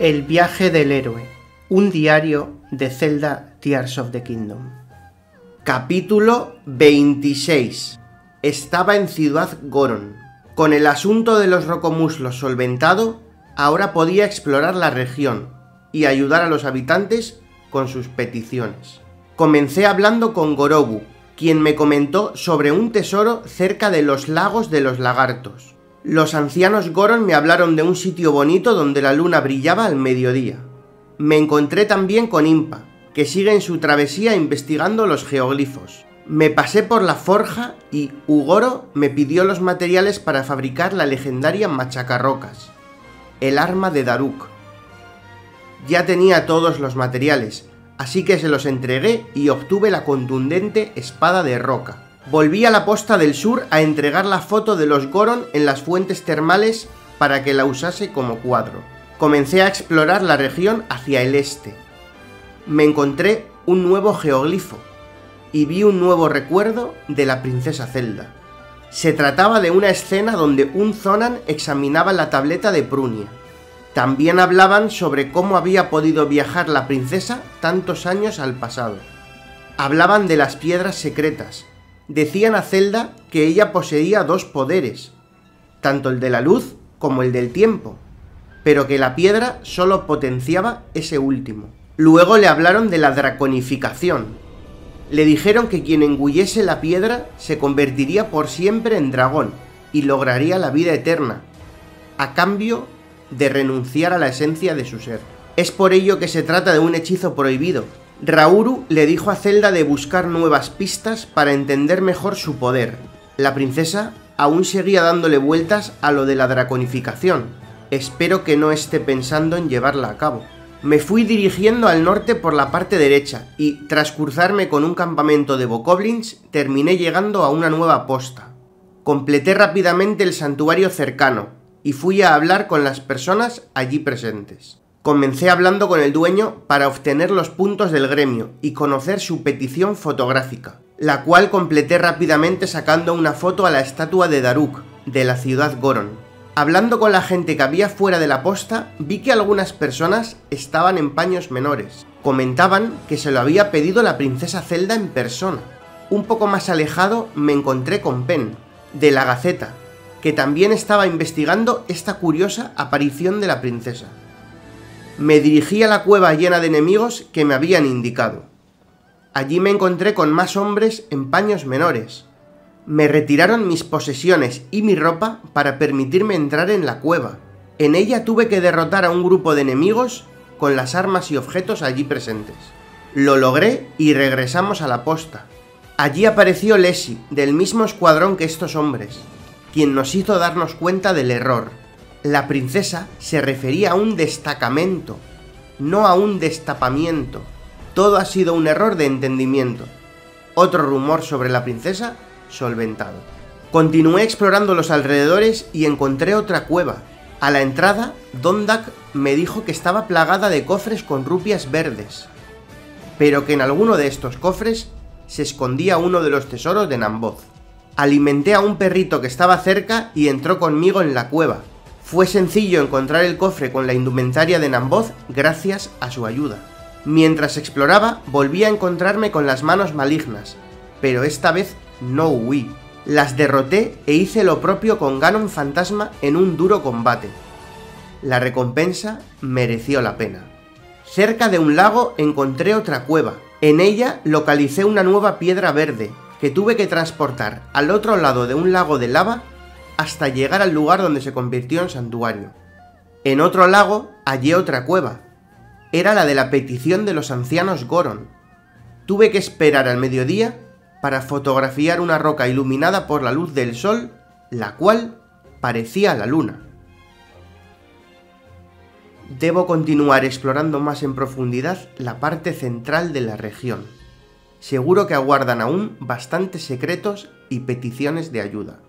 El viaje del héroe, un diario de Zelda Tears of the Kingdom. Capítulo 26. Estaba en Ciudad Goron. Con el asunto de los rocomuslos solventado, ahora podía explorar la región y ayudar a los habitantes con sus peticiones. Comencé hablando con Gorobu, quien me comentó sobre un tesoro cerca de los lagos de los lagartos. Los ancianos Goron me hablaron de un sitio bonito donde la luna brillaba al mediodía. Me encontré también con Impa, que sigue en su travesía investigando los geoglifos. Me pasé por la forja y Ugoro me pidió los materiales para fabricar la legendaria machacarrocas, el arma de Daruk. Ya tenía todos los materiales, así que se los entregué y obtuve la contundente espada de roca. Volví a la posta del sur a entregar la foto de los Goron en las fuentes termales para que la usase como cuadro. Comencé a explorar la región hacia el este. Me encontré un nuevo geoglifo y vi un nuevo recuerdo de la princesa Zelda. Se trataba de una escena donde un Zonan examinaba la tableta de Prunia. También hablaban sobre cómo había podido viajar la princesa tantos años al pasado. Hablaban de las piedras secretas. Decían a Zelda que ella poseía dos poderes, tanto el de la luz como el del tiempo, pero que la piedra solo potenciaba ese último. Luego le hablaron de la draconificación. Le dijeron que quien engullese la piedra se convertiría por siempre en dragón y lograría la vida eterna, a cambio de renunciar a la esencia de su ser. Es por ello que se trata de un hechizo prohibido. Rauru le dijo a Zelda de buscar nuevas pistas para entender mejor su poder. La princesa aún seguía dándole vueltas a lo de la draconificación. Espero que no esté pensando en llevarla a cabo. Me fui dirigiendo al norte por la parte derecha y, tras cruzarme con un campamento de bokoblins, terminé llegando a una nueva posta. Completé rápidamente el santuario cercano y fui a hablar con las personas allí presentes. Comencé hablando con el dueño para obtener los puntos del gremio y conocer su petición fotográfica, la cual completé rápidamente sacando una foto a la estatua de Daruk, de la ciudad Goron. Hablando con la gente que había fuera de la posta, vi que algunas personas estaban en paños menores. Comentaban que se lo había pedido la princesa Zelda en persona. Un poco más alejado me encontré con Pen, de la Gaceta, que también estaba investigando esta curiosa aparición de la princesa. Me dirigí a la cueva llena de enemigos que me habían indicado. Allí me encontré con más hombres en paños menores. Me retiraron mis posesiones y mi ropa para permitirme entrar en la cueva. En ella tuve que derrotar a un grupo de enemigos con las armas y objetos allí presentes. Lo logré y regresamos a la posta. Allí apareció Leshy, del mismo escuadrón que estos hombres, quien nos hizo darnos cuenta del error. La princesa se refería a un destacamento, no a un destapamiento. Todo ha sido un error de entendimiento. Otro rumor sobre la princesa solventado. Continué explorando los alrededores y encontré otra cueva. A la entrada, Dondak me dijo que estaba plagada de cofres con rupias verdes, pero que en alguno de estos cofres se escondía uno de los tesoros de Namboth. Alimenté a un perrito que estaba cerca y entró conmigo en la cueva. Fue sencillo encontrar el cofre con la indumentaria de Namboth gracias a su ayuda. Mientras exploraba, volví a encontrarme con las manos malignas, pero esta vez no huí. Las derroté e hice lo propio con Ganon Fantasma en un duro combate. La recompensa mereció la pena. Cerca de un lago encontré otra cueva. En ella localicé una nueva piedra verde, que tuve que transportar al otro lado de un lago de lava hasta llegar al lugar donde se convirtió en santuario. En otro lago hallé otra cueva. Era la de la petición de los ancianos Goron. Tuve que esperar al mediodía para fotografiar una roca iluminada por la luz del sol, la cual parecía la luna. Debo continuar explorando más en profundidad la parte central de la región. Seguro que aguardan aún bastantes secretos y peticiones de ayuda.